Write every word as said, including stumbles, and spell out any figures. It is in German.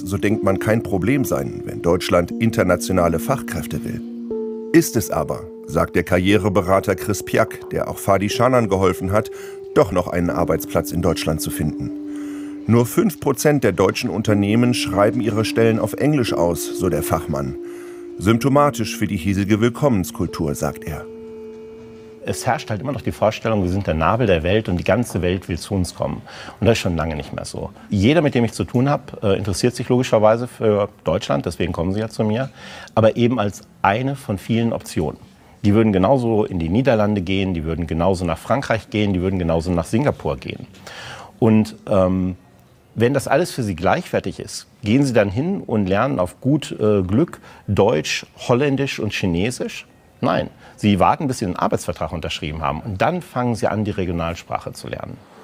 so denkt man, kein Problem sein, wenn Deutschland internationale Fachkräfte will. Ist es aber, sagt der Karriereberater Chris Piak, der auch Fadi Shanan geholfen hat, doch noch einen Arbeitsplatz in Deutschland zu finden. Nur fünf Prozent der deutschen Unternehmen schreiben ihre Stellen auf Englisch aus, so der Fachmann. Symptomatisch für die hiesige Willkommenskultur, sagt er. Es herrscht halt immer noch die Vorstellung, wir sind der Nabel der Welt und die ganze Welt will zu uns kommen. Und das ist schon lange nicht mehr so. Jeder, mit dem ich zu tun habe, interessiert sich logischerweise für Deutschland, deswegen kommen sie ja zu mir, aber eben als eine von vielen Optionen. Die würden genauso in die Niederlande gehen, die würden genauso nach Frankreich gehen, die würden genauso nach Singapur gehen. Und ähm, wenn das alles für sie gleichwertig ist, gehen sie dann hin und lernen auf gut äh, Glück Deutsch, Holländisch und Chinesisch? Nein, sie warten, bis sie einen Arbeitsvertrag unterschrieben haben und dann fangen sie an, die Regionalsprache zu lernen.